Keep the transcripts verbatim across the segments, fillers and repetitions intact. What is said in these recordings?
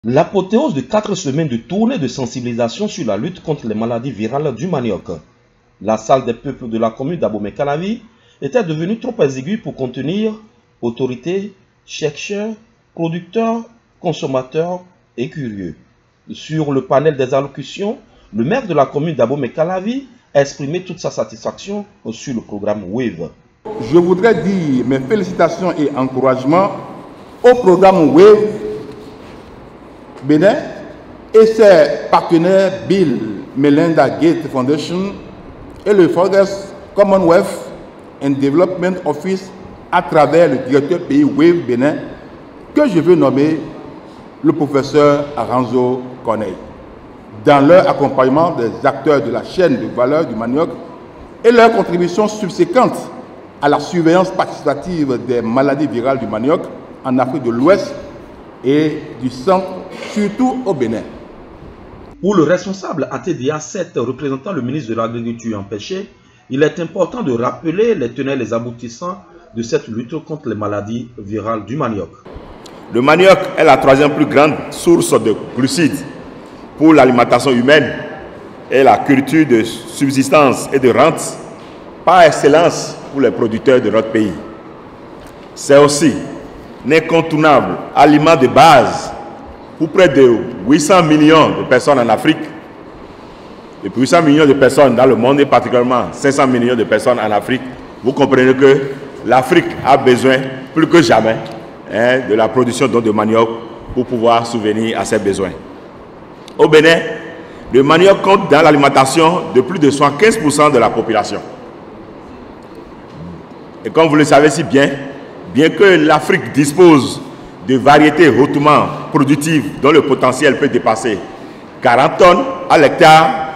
L'apothéose de quatre semaines de tournée de sensibilisation sur la lutte contre les maladies virales du manioc. La salle des peuples de la commune d'Abomey-Calavi était devenue trop exiguë pour contenir autorités, chercheurs, producteurs, consommateurs et curieux. Sur le panel des allocutions, le maire de la commune d'Abomey-Calavi a exprimé toute sa satisfaction sur le programme WAVE. Je voudrais dire mes félicitations et encouragements au programme WAVE Bénin et ses partenaires Bill Melinda Gates Foundation et le Forest Commonwealth and Development Office à travers le directeur pays WAVE Bénin que je veux nommer le professeur Aranzo Corneille, dans leur accompagnement des acteurs de la chaîne de valeur du manioc et leur contribution subséquente à la surveillance participative des maladies virales du manioc en Afrique de l'Ouest et du centre, surtout au Bénin. Pour le responsable A T D A sept représentant le ministre de l'Agriculture empêché, il est important de rappeler les tenants et les aboutissants de cette lutte contre les maladies virales du manioc. Le manioc est la troisième plus grande source de glucides pour l'alimentation humaine et la culture de subsistance et de rente par excellence pour les producteurs de notre pays. C'est aussi l'incontournable aliment de base pour près de huit cents millions de personnes en Afrique, et puis huit cents millions de personnes dans le monde et particulièrement cinq cents millions de personnes en Afrique. Vous comprenez que l'Afrique a besoin plus que jamais hein, de la production de manioc pour pouvoir subvenir à ses besoins. Au Bénin, le manioc compte dans l'alimentation de plus de soixante-quinze pour cent de la population. Et comme vous le savez si bien, bien que l'Afrique dispose de variétés hautement productives dont le potentiel peut dépasser quarante tonnes à l'hectare,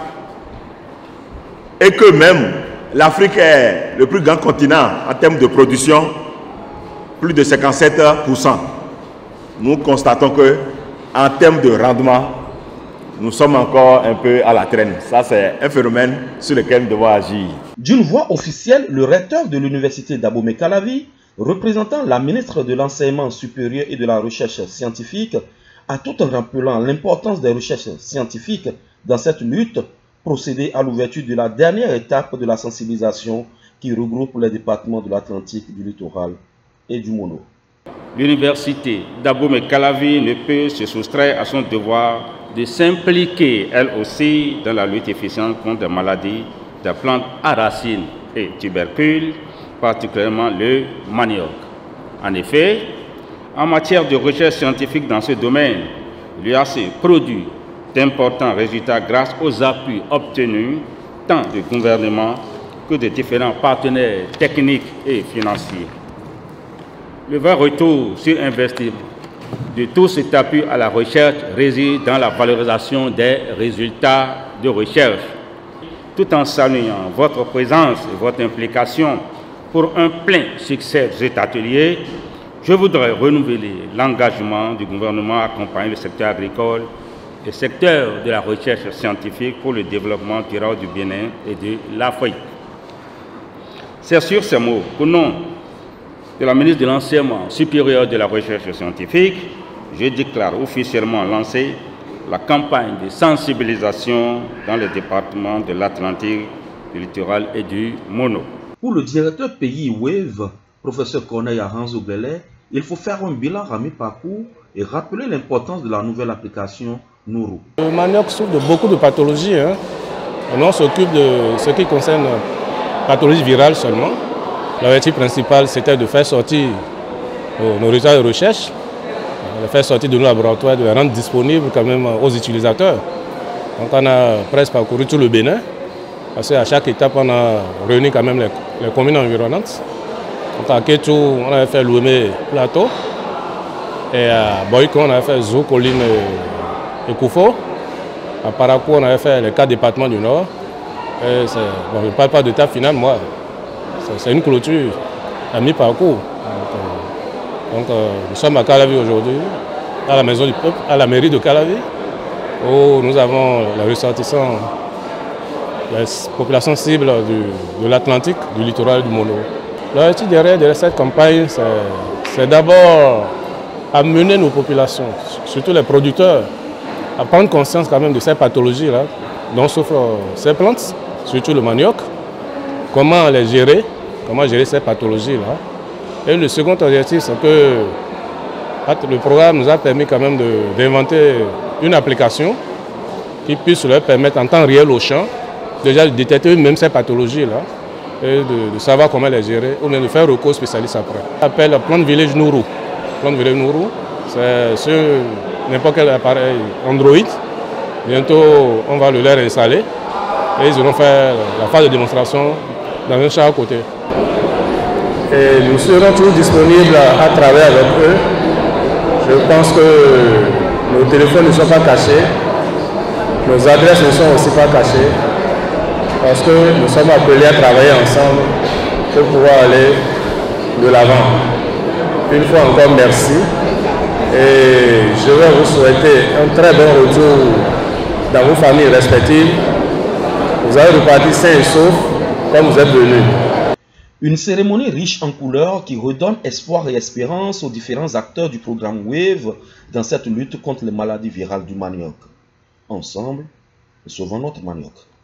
et que même l'Afrique est le plus grand continent en termes de production, plus de cinquante-sept pour cent, nous constatons que en termes de rendement, nous sommes encore un peu à la traîne. Ça, c'est un phénomène sur lequel nous devons agir. D'une voix officielle, le recteur de l'université d'Abomey-Calavi, représentant la ministre de l'Enseignement supérieur et de la Recherche scientifique, a tout en rappelant l'importance des recherches scientifiques dans cette lutte, procédé à l'ouverture de la dernière étape de la sensibilisation qui regroupe les départements de l'Atlantique, du littoral et du Mono. L'université d'Abomey-Calavi ne peut se soustraire à son devoir de s'impliquer elle aussi dans la lutte efficiente contre les maladies des plantes à racines et tubercules, particulièrement le manioc. En effet, en matière de recherche scientifique dans ce domaine, l'U A C produit d'importants résultats grâce aux appuis obtenus tant du gouvernement que de différents partenaires techniques et financiers. Le vrai retour sur investissement de tout cet appui à la recherche réside dans la valorisation des résultats de recherche. Tout en saluant votre présence et votre implication pour un plein succès de cet atelier, je voudrais renouveler l'engagement du gouvernement à accompagner le secteur agricole et le secteur de la recherche scientifique pour le développement durable du Bénin et de l'Afrique. C'est sur ces mots qu'au nom de la ministre de l'Enseignement supérieur de la recherche scientifique, je déclare officiellement lancer la campagne de sensibilisation dans les départements de l'Atlantique, du littoral et du Mono. Pour le directeur pays WAVE, professeur Corneille Aranzo Corneille, il faut faire un bilan à mi-parcours et rappeler l'importance de la nouvelle application Nourou. Le manioc souffre de beaucoup de pathologies. Hein. Et on s'occupe de ce qui concerne la pathologie virale seulement. L'objectif principal, c'était de faire sortir nos résultats de recherche, de faire sortir de nos laboratoires, de les rendre disponibles quand même aux utilisateurs. Donc on a presque parcouru tout le Bénin, parce qu'à chaque étape, on a réuni quand même les, les communes environnantes. Donc à Kétou, on avait fait Lomé Plateau, et à Boyko, on avait fait Zou, Colline et, et Koufo. À Parakou, on avait fait les quatre départements du Nord. Et bon, je ne parle pas d'étape finale, moi. C'est une clôture à mi-parcours. Donc, euh, donc euh, nous sommes à Calavi aujourd'hui, à la maison du peuple, à la mairie de Calavi, où nous avons les ressortissants, les populations cibles du, de l'Atlantique, du littoral du Mono. L'objectif derrière de cette campagne, c'est d'abord amener nos populations, surtout les producteurs, à prendre conscience quand même de ces pathologies-là dont souffrent ces plantes, surtout le manioc, comment les gérer, comment gérer ces pathologies-là. Et le second objectif, c'est que le programme nous a permis quand même d'inventer une application qui puisse leur permettre en temps réel au champ, déjà de détecter eux-mêmes ces pathologies-là et de, de savoir comment les gérer, ou bien de faire recours aux spécialistes après. On appelle Plante Village Nourou. Plante Village Nourou, c'est sur n'importe quel appareil Android. Bientôt, on va le leur installer et ils iront faire la phase de démonstration dans un champ à côté. Et nous serons toujours disponibles à, à travers avec eux. Je pense que nos téléphones ne sont pas cachés, nos adresses ne sont aussi pas cachées, parce que nous sommes appelés à travailler ensemble pour pouvoir aller de l'avant. Une fois encore, merci. Et je vais vous souhaiter un très bon retour dans vos familles respectives. Vous allez repartir sains et saufs comme vous êtes venus. Une cérémonie riche en couleurs qui redonne espoir et espérance aux différents acteurs du programme WAVE dans cette lutte contre les maladies virales du manioc. Ensemble, sauvons notre manioc.